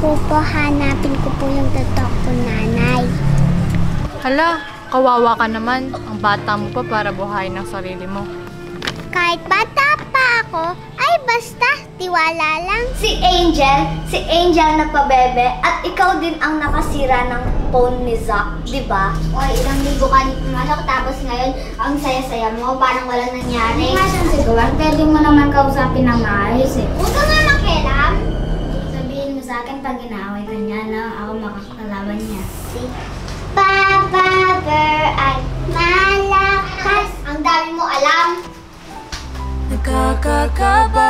ko po, hanapin ko po yung totoo kong nanay. Hala, kawawa ka naman. Ang bata mo pa para buhayin ng sarili mo. Kahit bata pa ako, ay basta, tiwala lang. Si Angel nagpabebe at ikaw din ang nakasira ng phone ni Zack, di ba? O, ilang libo ka dito pumasok, tapos ngayon, ang saya-saya mo, parang walang nangyari. Hindi nga siyang sigawan, pwede mo naman kausapin ng maayos eh. Huwag ka nga makialam. Sabihin mo sa akin pag inaaway ka niya na ako makakalaban niya. Si Papa Bear ay malakas. Ang dami mo alam. Nakakakaba.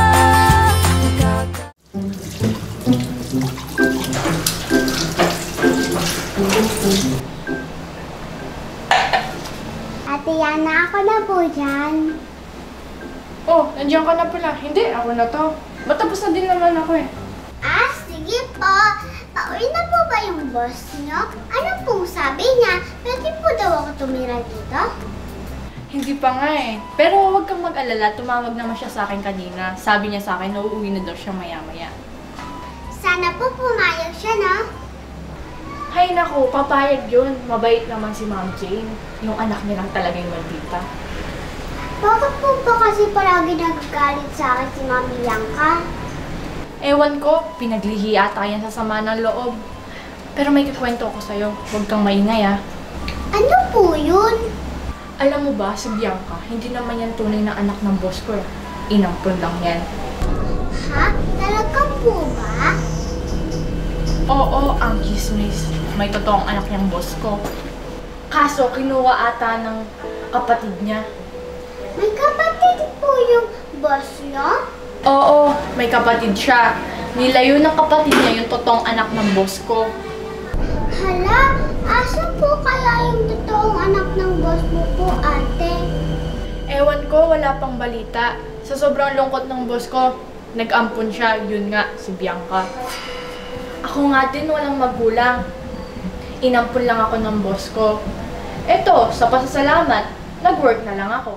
Ate Yana, ako na po dyan. Oh, nandiyan ka na pala. Hindi, ako na to. Matapos na din naman ako eh. Ah, sige po. Pauwi na po ba yung boss niyo? Ano pong sabi niya? Pwede po daw ako tumira dito? Hindi pa nga eh. Pero huwag kang mag-alala, tumawag naman siya sa akin kanina. Sabi niya sa akin, nauuwi na daw siya maya-maya. Sana po pumayag siya, no? Hay naku, papayag yun. Mabait naman si Ma'am Jane. Yung anak niya lang talaga yung maldita. Bakit po ba kasi palagi nagagalit sa akin si Mami Bianca? Ewan ko, pinaglihi ata yan sa sama ng loob. Pero may kikwento ko sa'yo. Huwag kang maingay ah. Ano po yun? Alam mo ba, si Bianca, hindi naman yan tunay na anak ng boss ko. Inampun lang yan. Ha? Talaga po ba? Oo, ang chismis. May totoong anak niyang boss ko. Kaso, kinuha ata ng kapatid niya. May kapatid po yung boss niyo? Oo, may kapatid siya. Nilayo ng kapatid niya yung totoong anak ng boss ko. Hala, asa po kaya yung totoong anak ng boss mo po, ate? Ewan ko, wala pang balita. Sa sobrang lungkot ng boss ko, nag-ampun siya. Yun nga, si Bianca. Ako nga din, walang magulang. Inampun lang ako ng boss ko. Eto, sa pasasalamat, nag-work na lang ako.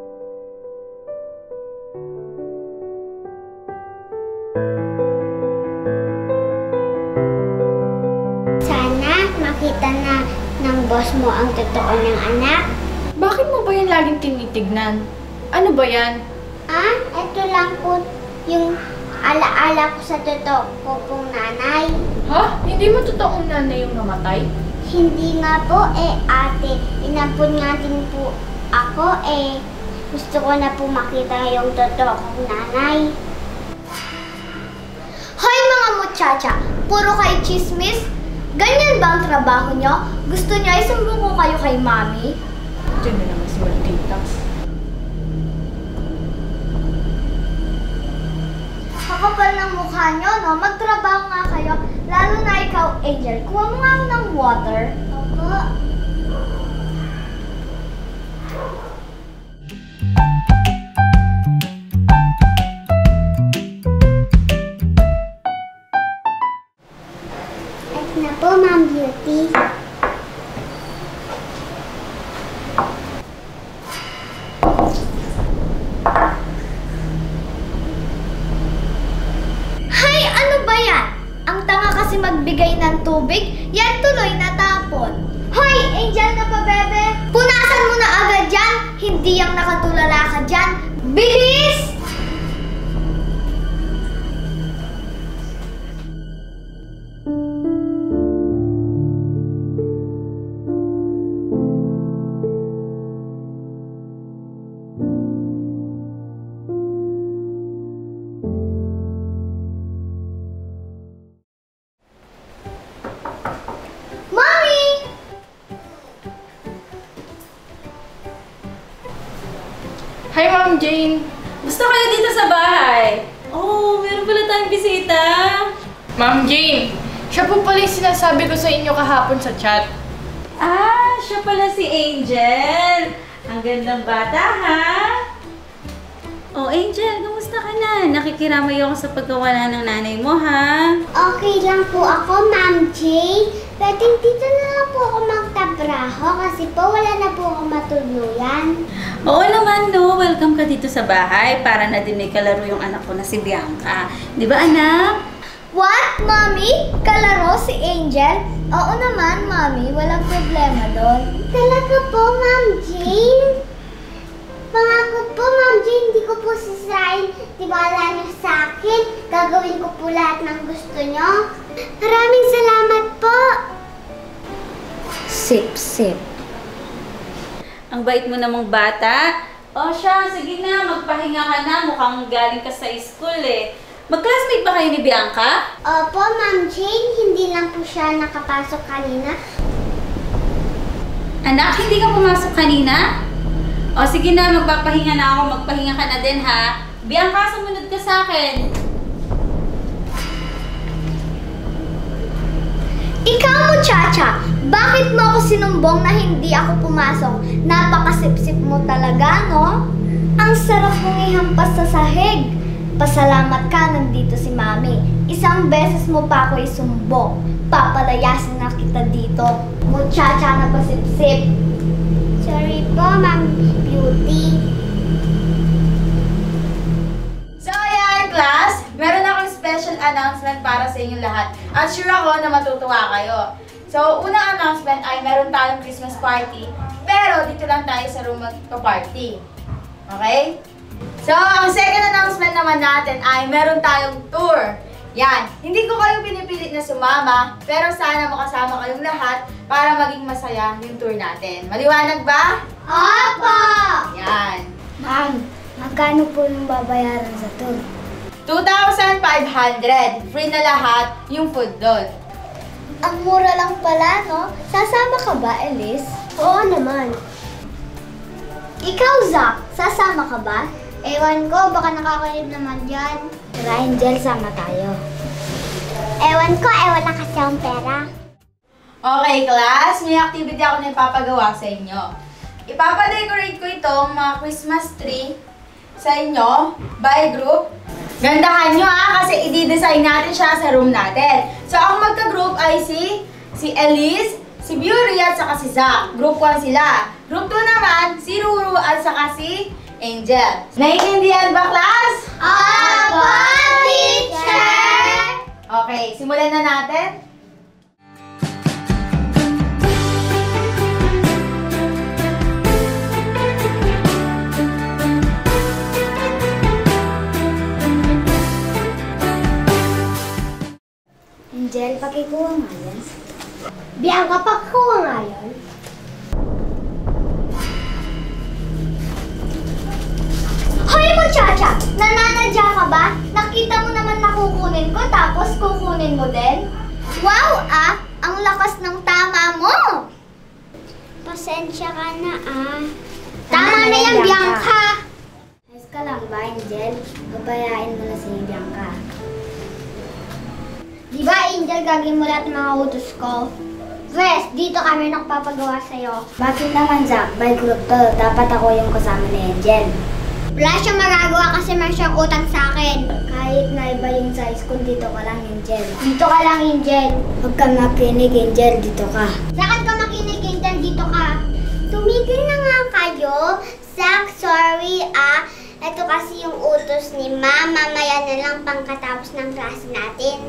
Sana makita na ng boss mo ang totoo ng anak. Bakit mo ba yan laging tinitignan? Ano ba yan? Ah, eto lang po yung alaala ko sa totoo ko pong nanay. Ha? Hindi mo totoong nanay yung namatay? Hindi nga po ate. Inampun nga din po ako gusto ko na po makita yung totoo kong nanay. Hoy mga muchacha! Puro kayo chismis? Ganyan ba ang trabaho niyo? Gusto niya isumbong ko kayo kay Mami? Diyan na naman si Maldita. Kakapal ng mukha niyo, no? Magtrabaho nga kayo. Lalo na ikaw, Angel. Kuha mo nga ako ng water. Opo. At na po, Ma'am Beauty. Hay, ano ba yan? Ang tanga kasi magbigay ng tubig, yan tuloy natapon. Hoy, Angel na pa, bebe! Punasan mo na agad yan! Hindi yung nakatulala ka dyan! Bilis! Hi, Ma'am Jane! Gusto kayo dito sa bahay? Oh, meron pala tayong bisita. Ma'am Jane! Siya po pala yung sinasabi ko sa inyo kahapon sa chat. Ah, siya pala si Angel. Ang gandang bata, ha? Oh, Angel, kamusta ka na? Nakikiramay ako sa pagkawala ng nanay mo, ha? Okay lang po ako, Ma'am Jane. Pwedeng dito na lang po ako magtabraho kasi po wala na po ako matuluyan. Oo naman, no. Welcome ka dito sa bahay para na din may kalaro yung anak ko na si Bianca. Di ba, anak? What, Mommy? Kalaro si Angel? Oo naman, Mami. Walang problema doon. Talaga po, Ma'am Jane? Pangako po, Ma'am Jane, hindi ko po sisirain. Tiwala niyo sa akin. Gagawin ko po lahat ng gusto niyo. Maraming salamat po. Sip. Ang bait mo namang bata. O siya, sige na, magpahinga ka na. Mukhang galing ka sa school eh. Mag-classmate ba kayo ni Bianca? Opo, Ma'am Jane, hindi lang po siya nakapasok kanina. Anak, hindi ka pumasok kanina? O sige na, magpapahinga na ako. Magpahinga ka na din ha. Bianca, sumunod ka sa akin. Ikaw, muchacha, bakit mo ako sinumbong na hindi ako pumasok? Napakasipsip mo talaga, no? Ang sarap mong ihampas sa sahig. Pasalamat ka, nandito si Mami. Isang beses mo pa ako isumbong. Papalayasin na kita dito. Muchacha na pasipsip. Sorry po, Ma'am Beauty. So ayan, class, meron akong special announcement para sa inyong lahat. At sure ako na matutuwa kayo. So, unang announcement ay meron tayong Christmas party, pero dito lang tayo sa room magpa-party. Okay? So, ang second announcement naman natin ay meron tayong tour. Yan, hindi ko kayo pinipilit na sumama, pero sana makasama kayong lahat para maging masaya yung tour natin. Maliwanag ba? Opo! Yan. Ma'am, magkano po yung babayaran sa tour? 2,500. Free na lahat yung food doon. Ang mura lang pala, no? Sasama ka ba, Elise? Oo naman. Ikaw, Zach, sasama ka ba? Ewan ko, baka nakakalib naman dyan. Tara, Angel, sama tayo. Ewan ko, wala kasi akong pera. Okay, class. May activity ako na ipapagawa sa inyo. Ipapadecorate ko itong mga Christmas tree sa inyo by group. Gandahan nyo kasi i-design natin siya sa room natin. So, ang magka-group ay si Elise, si Beauty at saka si Zach. Group 1 sila. Group 2 naman, si Ruru at saka si Angel. Naiintindihan ba, class? Opo, teacher! Okay, simulan na natin. Angel, pakikuha nga yan. Bianca, pagkuha nga yun. Hoy, muchacha! Nananadya ka ba? Nakita mo naman na kukunin ko tapos kukunin mo din? Wow, ang lakas ng tama mo! Pasensya ka na, Tama na yan, Bianca! Ayos ka lang ba, Angel? Babayain mo na si Bianca. Di ba, Angel, gagawin mo lahat ng mga utos ko? Wes, dito kami nagpapagawa sa'yo. Bakit naman, Zach? By group to. Dapat ako yung kasama ni Angel. Wala siyang magagawa kasi may siyang utang sa akin. Kahit na iba yung sa school, dito ka lang, Angel. Dito ka lang, Angel. Huwag ka makinig, Angel. Dito ka. Saan ka makinig, Angel? Dito ka. Tumigil na nga kayo. Zach, sorry, Ito kasi yung utos ni Ma. Mamaya na lang pangkatapos ng klase natin.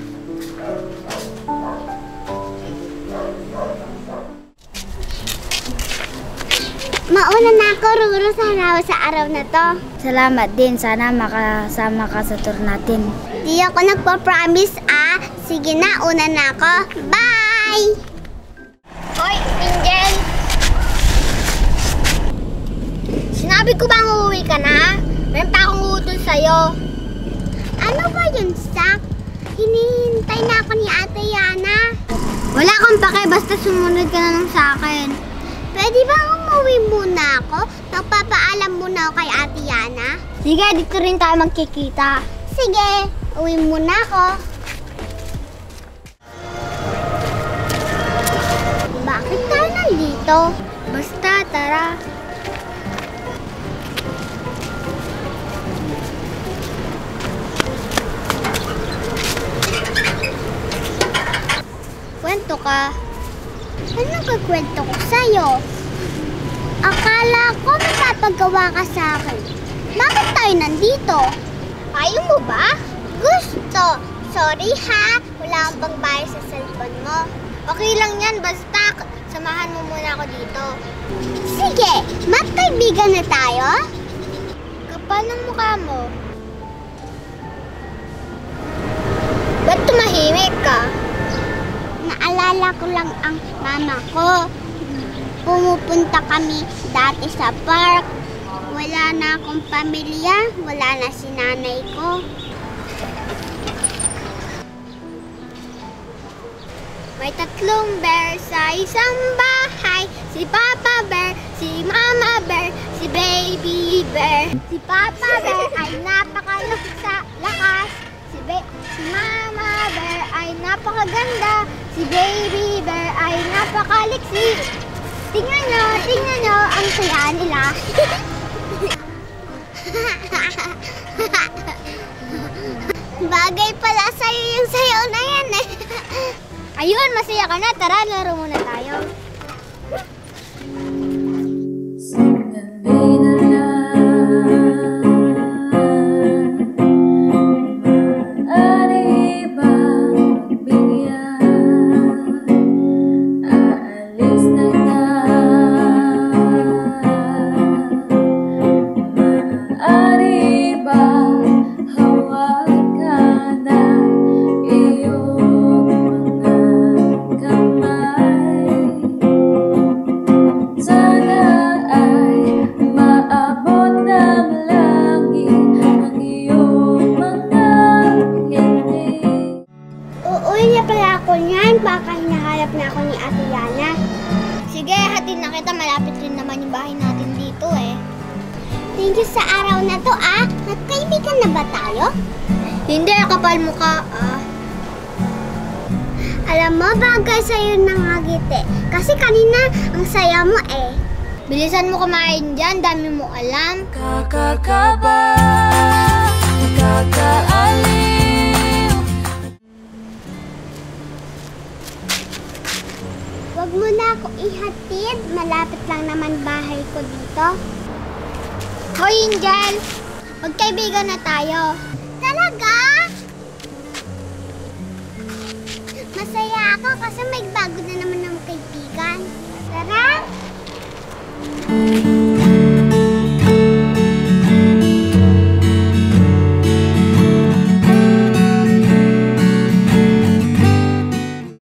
Mauna na ako, Ruru, sa araw na to. Salamat din. Sana makasama ka sa tour natin. Di ako nagpa-promise, Sige na, una na ako. Bye! Hoy, Angel! Sinabi ko bang uuwi ka na? Meron pa akong utos sa'yo. Ano ba yun, Zach? Hinihintay na ako ni Ate Yana. Wala kang pake, basta sumunod ka na lang sa akin. Pwede ba umuwi muna ako? Magpapaalam muna ako kay Ate Yana. Sige, dito rin tayo magkikita. Sige, uwi muna ako. Bakit tayo nandito? Basta, tara. Kwento ka. Ano kakwento ko sa'yo? Akala ko mapapagawa ka sa akin. Bakit tayo nandito? Ayaw mo ba? Gusto. Sorry ha, wala akong pangbayad sa cellphone mo. Okay lang yan, basta samahan mo muna ako dito. Sige, magkaibigan na tayo? Kapal ng mukha mo. Ba't tumahimik ka? Naalala ko lang ang mama ko. Pumupunta kami dati sa park. Wala na akong pamilya, wala na si nanay ko. May 3 bear sa isang bahay. Si Papa Bear, si Mama Bear, si Baby Bear. Si Papa Bear ay napakalakas. Si Mama Bear ay napakaganda. Si Baby Bear ay napakaliksi. Tingnan nyo ang saya nila. Bagay pala sa'yo yung sayaw na yan eh. Ayun, masaya ka na. Tara, laro muna tayo. Baka hinahanap na ako ni Ate Yana. Sige, hatid na kita. Malapit rin naman yung bahay natin dito eh. Thank you sa araw na to ah. Magkaibigan na ba tayo? Hindi, kapal mukha ah. Alam mo, bagay sa'yo nangagiti. Kasi kanina, ang saya mo eh. Bilisan mo kumain dyan, dami mo alam. Kakakaba, nakakaaliw. Huwag mo na ako ihatid. Malapit lang naman bahay ko dito. Hoy, Angel! Magkaibigan na tayo. Talaga? Masaya ako kasi may bago na naman ng kaibigan. Tara!